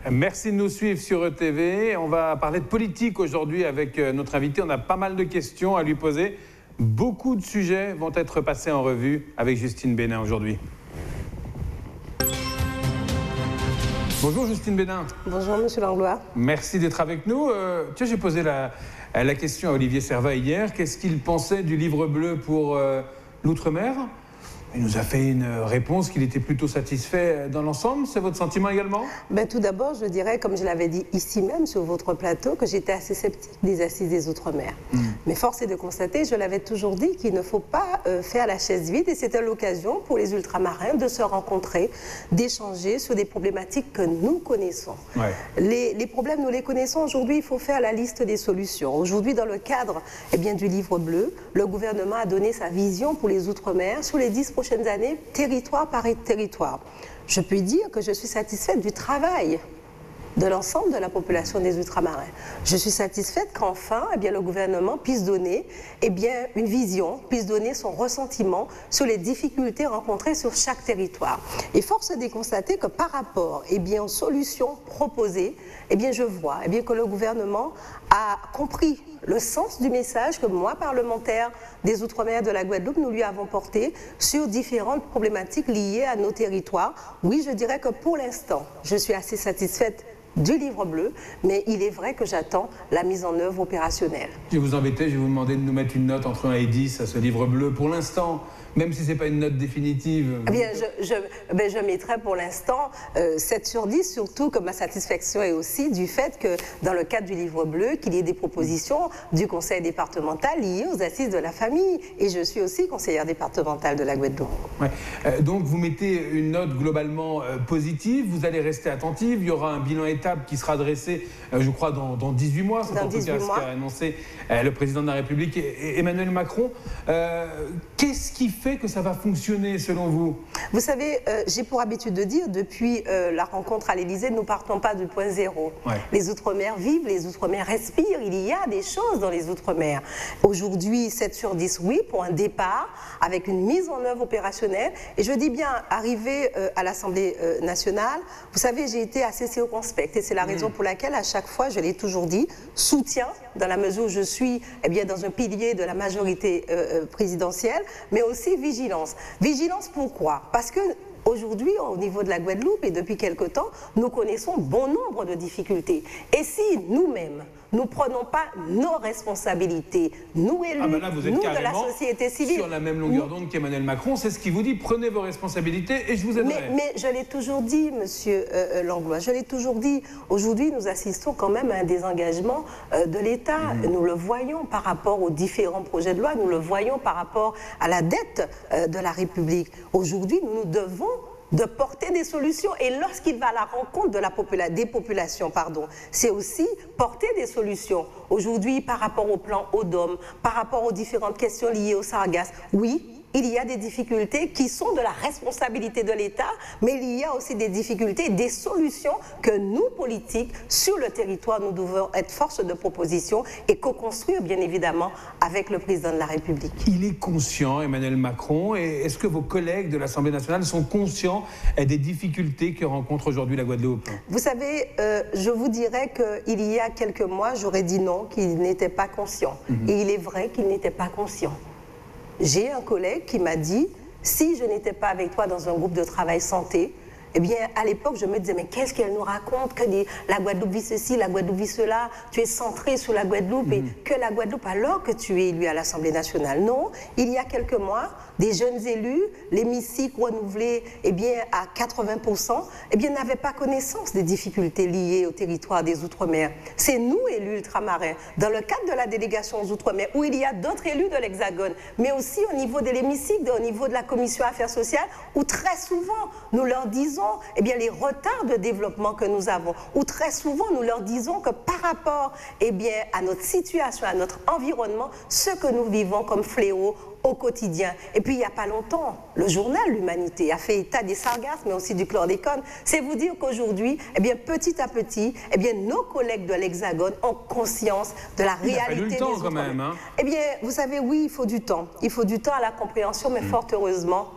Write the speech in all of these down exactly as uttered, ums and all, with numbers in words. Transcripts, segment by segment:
Merci de nous suivre sur E T V. On va parler de politique aujourd'hui avec notre invité. On a pas mal de questions à lui poser. Beaucoup de sujets vont être passés en revue avec Justine Bénin aujourd'hui. Bonjour Justine Bénin. Bonjour Monsieur Langlois. Merci d'être avec nous. Euh, tiens, j'ai posé la, la question à Olivier Servat hier. Qu'est-ce qu'il pensait du livre bleu pour euh, l'outre-mer ? Il nous a fait une réponse qu'il était plutôt satisfait dans l'ensemble. C'est votre sentiment également ? Ben, tout d'abord, je dirais, comme je l'avais dit ici même sur votre plateau, que j'étais assez sceptique des assises des Outre-mer. Mmh. Mais force est de constater, je l'avais toujours dit, qu'il ne faut pas euh, faire la chaise vide. Et c'était l'occasion pour les ultramarins de se rencontrer, d'échanger sur des problématiques que nous connaissons. Ouais. Les, les problèmes, nous les connaissons. Aujourd'hui, il faut faire la liste des solutions. Aujourd'hui, dans le cadre eh bien, du livre bleu, le gouvernement a donné sa vision pour les Outre-mer sur les dix prochaines années, territoire par territoire. Je peux dire que je suis satisfaite du travail de l'ensemble de la population des ultramarins. Je suis satisfaite qu'enfin, eh bien, le gouvernement puisse donner eh bien, une vision, puisse donner son ressentiment sur les difficultés rencontrées sur chaque territoire. Et force est de constater que par rapport eh bien, aux solutions proposées, eh bien, je vois eh bien, que le gouvernement a compris le sens du message que moi, parlementaire des Outre-mer de la Guadeloupe, nous lui avons porté sur différentes problématiques liées à nos territoires. Oui, je dirais que pour l'instant, je suis assez satisfaite du livre bleu, mais il est vrai que j'attends la mise en œuvre opérationnelle. Si vous embêtez, je vais vous demander de nous mettre une note entre un et dix à ce livre bleu. Pour l'instant, même si ce n'est pas une note définitive. Eh bien, je, je, ben, je mettrai pour l'instant euh, sept sur dix, surtout que ma satisfaction est aussi du fait que dans le cadre du livre bleu, qu'il y ait des propositions du conseil départemental liées aux assises de la famille. Et je suis aussi conseillère départementale de la Guadeloupe. Ouais. Euh, donc vous mettez une note globalement euh, positive, vous allez rester attentive, il y aura un bilan étape qui sera dressé, euh, je crois, dans, dans dix-huit mois, c'est en tout cas ce qu'a annoncé euh, le président de la République, Emmanuel Macron. Euh, Qu'est-ce qui fait que ça va fonctionner selon vous? Vous savez, euh, j'ai pour habitude de dire, depuis euh, la rencontre à l'Élysée, nous ne partons pas du point zéro. Ouais. Les Outre-mer vivent, les Outre-mer respirent, il y a des choses dans les Outre-mer. Aujourd'hui, sept sur dix, oui, pour un départ, avec une mise en œuvre opérationnelle. Et je dis bien, arrivé euh, à l'Assemblée euh, nationale, vous savez, j'ai été assez circonspecte. Et c'est la mmh. raison pour laquelle, à chaque fois, je l'ai toujours dit, soutien, dans la mesure où je suis eh bien, dans un pilier de la majorité euh, présidentielle, mais aussi vigilance. Vigilance pourquoi? Parce que aujourd'hui, au niveau de la Guadeloupe et depuis quelque temps, nous connaissons bon nombre de difficultés. Et si nous-mêmes, nous ne prenons pas nos responsabilités, nous élus, ah ben là, vous êtes nous de la société civile, sur la même longueur d'onde qu'Emmanuel Macron, c'est ce qu'il vous dit, prenez vos responsabilités et je vous aiderai. Mais, mais je l'ai toujours dit, monsieur euh, Langlois, je l'ai toujours dit, aujourd'hui nous assistons quand même à un désengagement euh, de l'État. Mmh. Nous le voyons par rapport aux différents projets de loi, nous le voyons par rapport à la dette euh, de la République. Aujourd'hui, nous nous devons de porter des solutions. Et lorsqu'il va à la rencontre de la popula- des populations, pardon, c'est aussi porter des solutions. Aujourd'hui, par rapport au plan Odom, par rapport aux différentes questions liées au Sargasses, oui, il y a des difficultés qui sont de la responsabilité de l'État, mais il y a aussi des difficultés, des solutions que nous, politiques, sur le territoire, nous devons être force de proposition et co-construire, bien évidemment, avec le président de la République. Il est conscient, Emmanuel Macron, et est-ce que vos collègues de l'Assemblée nationale sont conscients des difficultés que rencontre aujourd'hui la Guadeloupe? Vous savez, euh, je vous dirais qu'il y a quelques mois, j'aurais dit non, qu'il n'était pas conscient. Mm-hmm. Et il est vrai qu'il n'était pas conscient. J'ai un collègue qui m'a dit, si je n'étais pas avec toi dans un groupe de travail santé, eh bien, à l'époque, je me disais, mais qu'est-ce qu'elle nous raconte, que des, la Guadeloupe vit ceci, la Guadeloupe vit cela, tu es centré sur la Guadeloupe, mmh. et que la Guadeloupe, alors que tu es élu à l'Assemblée nationale. Non, il y a quelques mois, des jeunes élus, l'hémicycle renouvelé eh bien, à quatre-vingts pour cent, eh bien, n'avaient pas connaissance des difficultés liées au territoire des Outre-mer. C'est nous, élus ultramarins, dans le cadre de la délégation aux Outre-mer, où il y a d'autres élus de l'Hexagone, mais aussi au niveau de l'hémicycle, au niveau de la Commission Affaires sociales, où très souvent, nous leur disons eh bien, les retards de développement que nous avons, où très souvent nous leur disons que par rapport eh bien, à notre situation, à notre environnement, ce que nous vivons comme fléau au quotidien. Et puis il n'y a pas longtemps, le journal L'Humanité a fait état des sargasses, mais aussi du chlordécone. C'est vous dire qu'aujourd'hui, eh bien, petit à petit, eh bien, nos collègues de l'Hexagone ont conscience de la il réalité a des temps, quand même, hein. Eh bien, vous savez, oui, il faut du temps. Il faut du temps à la compréhension, mais mmh. fort heureusement,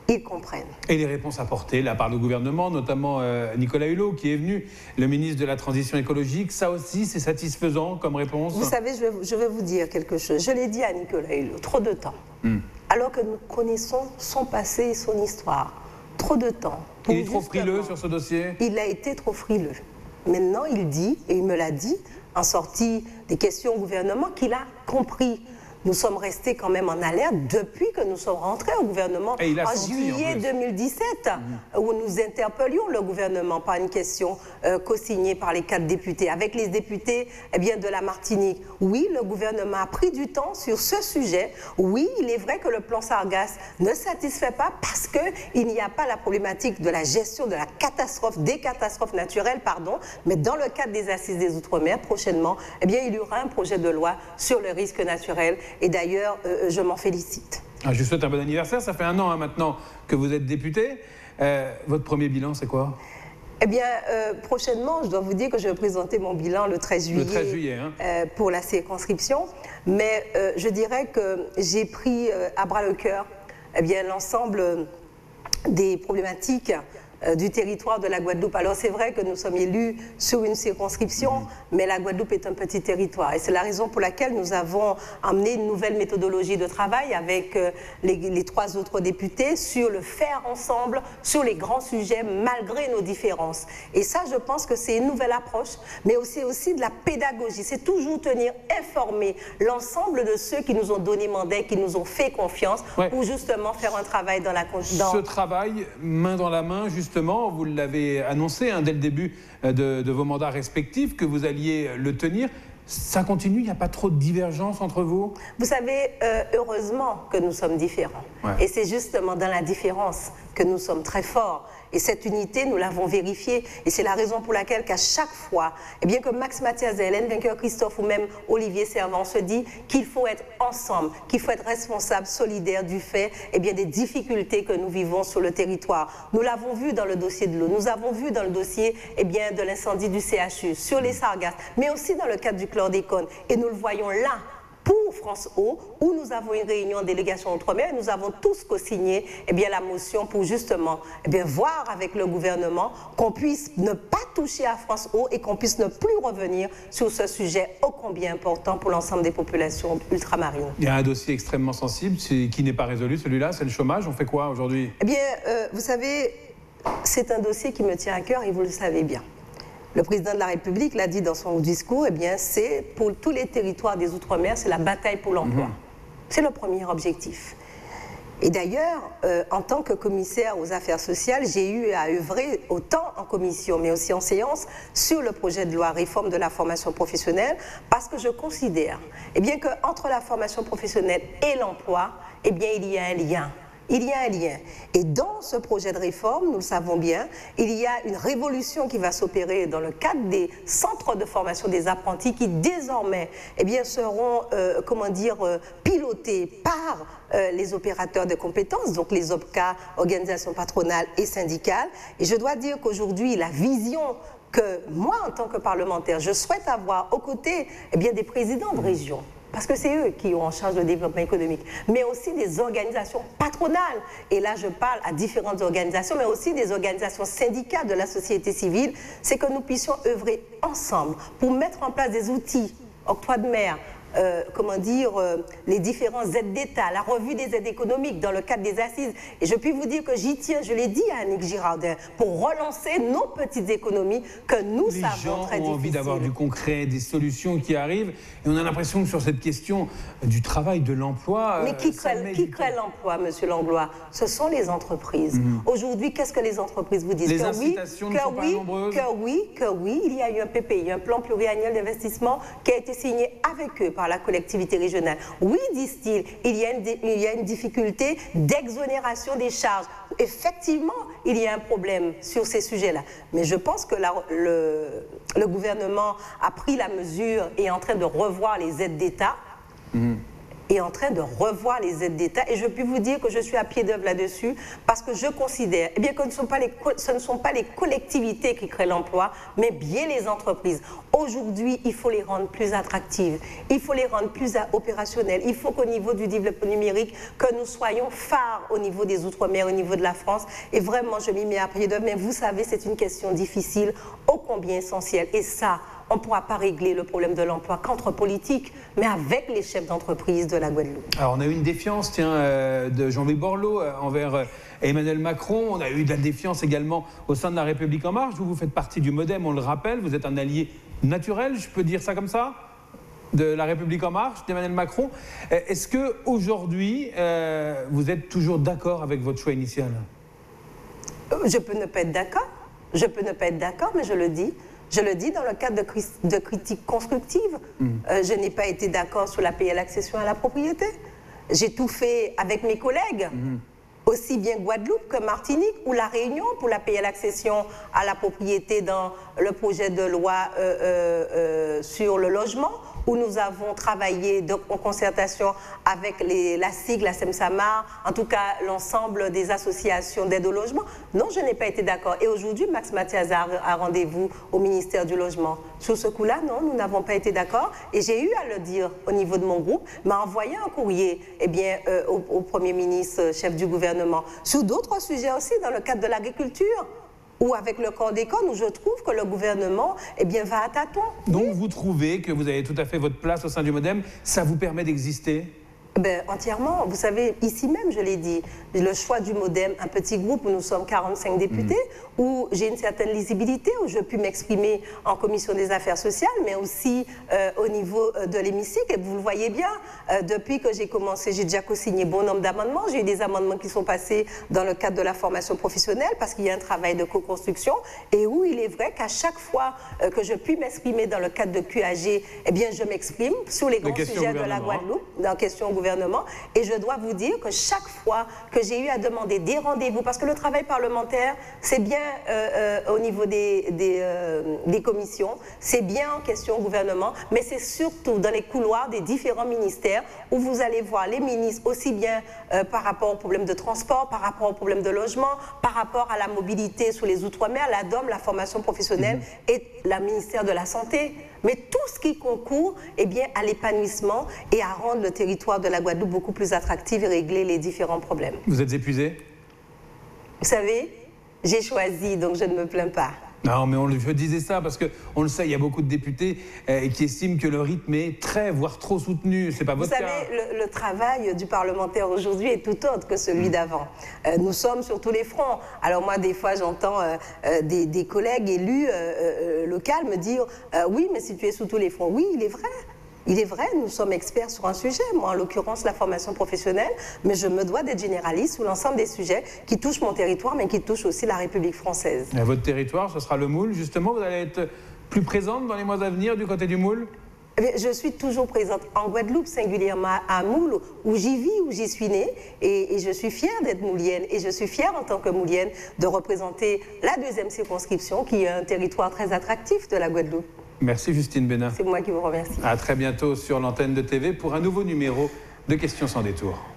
ils comprennent. Et les réponses apportées là par le gouvernement, notamment euh, Nicolas Hulot qui est venu, le ministre de la Transition écologique, ça aussi c'est satisfaisant comme réponse? Vous savez, je vais, je vais vous dire quelque chose. Je l'ai dit à Nicolas Hulot, trop de temps. Mm. Alors que nous connaissons son passé et son histoire. Trop de temps. Il est trop frileux sur ce dossier? Il a été trop frileux. Maintenant, il dit, et il me l'a dit, en sortie des questions au gouvernement, qu'il a compris. Nous sommes restés quand même en alerte depuis que nous sommes rentrés au gouvernement en juillet deux mille dix-sept, mmh. où nous interpellions le gouvernement par une question euh, co-signée par les quatre députés, avec les députés eh bien, de la Martinique. Oui, le gouvernement a pris du temps sur ce sujet. Oui, il est vrai que le plan Sargasses ne satisfait pas parce qu'il n'y a pas la problématique de la gestion de la catastrophe, des catastrophes naturelles, pardon, mais dans le cadre des assises des Outre-mer, prochainement, eh bien, il y aura un projet de loi sur le risque naturel. Et d'ailleurs, euh, je m'en félicite. Ah, je vous souhaite un bon anniversaire. Ça fait un an hein, maintenant que vous êtes député. Euh, votre premier bilan, c'est quoi? Eh bien, euh, prochainement, je dois vous dire que je vais présenter mon bilan le treize juillet, le treize juillet hein. euh, pour la circonscription. Mais euh, je dirais que j'ai pris euh, à bras le cœur eh bien, l'ensemble des problématiques du territoire de la Guadeloupe. Alors c'est vrai que nous sommes élus sur une circonscription, mmh. mais la Guadeloupe est un petit territoire. Et c'est la raison pour laquelle nous avons amené une nouvelle méthodologie de travail avec euh, les, les trois autres députés sur le faire ensemble, sur les grands sujets, malgré nos différences. Et ça, je pense que c'est une nouvelle approche, mais aussi, aussi de la pédagogie. C'est toujours tenir informé l'ensemble de ceux qui nous ont donné mandat, qui nous ont fait confiance, ouais. pour justement faire un travail dans la... Dans... Ce travail, main dans la main, justement, Justement, vous l'avez annoncé hein, dès le début de, de vos mandats respectifs que vous alliez le tenir. Ça continue, il n'y a pas trop de divergences entre vous? Vous savez, euh, heureusement que nous sommes différents. Ouais. Et c'est justement dans la différence que nous sommes très forts. Et cette unité, nous l'avons vérifiée. Et c'est la raison pour laquelle qu'à chaque fois, eh bien que Max Mathias, Hélène Vainqueur Christophe ou même Olivier Servan se dit qu'il faut être ensemble, qu'il faut être responsable, solidaire du fait eh bien, des difficultés que nous vivons sur le territoire. Nous l'avons vu dans le dossier de l'eau, nous avons vu dans le dossier eh bien, de l'incendie du C H U, sur les Sargasses, mais aussi dans le cadre du chlordécone. Et nous le voyons là, pour France Eau, où nous avons une réunion en délégation Outre-mer, nous avons tous co-signé eh bien, la motion pour justement eh bien, voir avec le gouvernement qu'on puisse ne pas toucher à France Eau et qu'on puisse ne plus revenir sur ce sujet ô combien important pour l'ensemble des populations ultramarines. Il y a un dossier extrêmement sensible qui n'est pas résolu, celui-là, c'est le chômage. On fait quoi aujourd'hui? Eh bien, euh, vous savez, c'est un dossier qui me tient à cœur et vous le savez bien. Le président de la République l'a dit dans son discours, eh bien, c'est pour tous les territoires des Outre-mer, c'est la bataille pour l'emploi. Mmh. C'est le premier objectif. Et d'ailleurs, euh, en tant que commissaire aux affaires sociales, j'ai eu à œuvrer autant en commission, mais aussi en séance, sur le projet de loi réforme de la formation professionnelle, parce que je considère eh bien, qu'entre la formation professionnelle et l'emploi, eh bien, il y a un lien. Il y a un lien. Et dans ce projet de réforme, nous le savons bien, il y a une révolution qui va s'opérer dans le cadre des centres de formation des apprentis qui désormais eh bien, seront euh, comment dire, euh, pilotés par euh, les opérateurs de compétences, donc les O P C A, organisations patronales et syndicales. Et je dois dire qu'aujourd'hui, la vision que moi, en tant que parlementaire, je souhaite avoir aux côtés eh bien, des présidents de région, parce que c'est eux qui ont en charge le développement économique, mais aussi des organisations patronales. Et là, je parle à différentes organisations, mais aussi des organisations syndicales de la société civile, c'est que nous puissions œuvrer ensemble pour mettre en place des outils, octroi de mer, Euh, comment dire, euh, les différentes aides d'État, la revue des aides économiques dans le cadre des assises. Et je puis vous dire que j'y tiens, je l'ai dit à Annick Girardin, pour relancer nos petites économies que nous les savons très difficiles. Les gens ont envie d'avoir du concret, des solutions qui arrivent. Et on a l'impression que sur cette question du travail, de l'emploi... Mais qui crée, qui crée l'emploi, monsieur Langlois? Ce sont les entreprises. Mmh. Aujourd'hui, qu'est-ce que les entreprises vous disent? Les que incitations oui, ne sont que pas oui, nombreuses. Que oui, que oui, il y a eu un P P I, un plan pluriannuel d'investissement qui a été signé avec eux par la collectivité régionale. Oui, disent-ils, il y a une, il y a une difficulté d'exonération des charges. Effectivement, il y a un problème sur ces sujets-là. Mais je pense que la, le, le gouvernement a pris la mesure et est en train de revoir les aides d'État. Mmh. est en train de revoir les aides d'État. Et je peux vous dire que je suis à pied d'œuvre là-dessus parce que je considère eh bien, que ce ne sont pas les, ce ne sont pas les collectivités qui créent l'emploi, mais bien les entreprises. Aujourd'hui, il faut les rendre plus attractives, il faut les rendre plus opérationnelles. Il faut qu'au niveau du développement numérique, que nous soyons phares au niveau des Outre-mer, au niveau de la France. Et vraiment, je m'y mets à pied d'œuvre. Mais vous savez, c'est une question difficile, ô combien essentielle. Et ça, on ne pourra pas régler le problème de l'emploi qu'entre politiques, mais avec les chefs d'entreprise de la Guadeloupe. Alors, on a eu une défiance tiens, euh, de Jean-Louis Borloo euh, envers euh, Emmanuel Macron. On a eu de la défiance également au sein de La République En Marche. Vous, vous faites partie du MoDem, on le rappelle. Vous êtes un allié naturel, je peux dire ça comme ça, de La République En Marche, d'Emmanuel Macron. Est-ce qu'aujourd'hui, euh, vous êtes toujours d'accord avec votre choix initial? Je peux ne pas être d'accord. Je peux ne pas être d'accord, mais je le dis. Je le dis dans le cadre de, de critiques constructives. Mmh. Euh, je n'ai pas été d'accord sur l'A P L accession à la propriété. J'ai tout fait avec mes collègues, mmh. aussi bien Guadeloupe que Martinique ou La Réunion pour l'A P L accession à la propriété dans le projet de loi euh, euh, euh, sur le logement, où nous avons travaillé de, en concertation avec les, la sigle, la SEMSAMAR, en tout cas l'ensemble des associations d'aide au logement. Non, je n'ai pas été d'accord. Et aujourd'hui, Max Mathias a, a rendez-vous au ministère du Logement. Sur ce coup-là, non, nous n'avons pas été d'accord. Et j'ai eu à le dire au niveau de mon groupe, m'a envoyé un courrier eh bien, euh, au, au Premier ministre, chef du gouvernement, sur d'autres sujets aussi, dans le cadre de l'agriculture, ou avec le chlordécone, où je trouve que le gouvernement eh bien, va à tâtons. Donc oui. Vous trouvez que vous avez tout à fait votre place au sein du MoDem, ça vous permet d'exister? Ben, entièrement. Vous savez, ici même, je l'ai dit, le choix du MoDem, un petit groupe où nous sommes quarante-cinq députés, mmh. où j'ai une certaine lisibilité, où je puis m'exprimer en commission des affaires sociales, mais aussi euh, au niveau euh, de l'hémicycle. Et vous le voyez bien, euh, depuis que j'ai commencé, j'ai déjà co-signé bon nombre d'amendements. J'ai eu des amendements qui sont passés dans le cadre de la formation professionnelle, parce qu'il y a un travail de co-construction, et où il est vrai qu'à chaque fois euh, que je puis m'exprimer dans le cadre de Q A G, eh bien, je m'exprime sur les grands sujets de la Guadeloupe, dans question gouvernement. Et je dois vous dire que chaque fois que j'ai eu à demander des rendez-vous, parce que le travail parlementaire, c'est bien euh, euh, au niveau des, des, euh, des commissions, c'est bien en question gouvernement, mais c'est surtout dans les couloirs des différents ministères où vous allez voir les ministres aussi bien euh, par rapport aux problèmes de transport, par rapport aux problèmes de logement, par rapport à la mobilité sur les Outre-mer, la D O M, la formation professionnelle mmh. et le ministère de la Santé. Mais tout ce qui concourt eh bien, à l'épanouissement et à rendre le territoire de la Guadeloupe beaucoup plus attractif et régler les différents problèmes. Vous êtes épuisé? Vous savez, j'ai choisi, donc je ne me plains pas. Non, mais on, je disais ça parce qu'on le sait, il y a beaucoup de députés euh, qui estiment que le rythme est très, voire trop soutenu. C'est pas votre cas. Vous savez, le, le travail du parlementaire aujourd'hui est tout autre que celui mmh. d'avant. Euh, nous sommes sur tous les fronts. Alors moi, des fois, j'entends euh, euh, des, des collègues élus euh, euh, locaux me dire euh, « Oui, mais si tu es sur tous les fronts. » Oui, il est vrai. Il est vrai, nous sommes experts sur un sujet, moi en l'occurrence la formation professionnelle, mais je me dois d'être généraliste sur l'ensemble des sujets qui touchent mon territoire, mais qui touchent aussi la République française. Et votre territoire, ce sera le Moule, justement, vous allez être plus présente dans les mois à venir du côté du Moule? Je suis toujours présente en Guadeloupe, singulièrement à Moule, où j'y vis, où j'y suis née, et, et je suis fière d'être moulienne, et je suis fière en tant que moulienne de représenter la deuxième circonscription, qui est un territoire très attractif de la Guadeloupe. Merci Justine Bénin. C'est moi qui vous remercie. À très bientôt sur l'antenne de T V pour un nouveau numéro de Questions sans détour.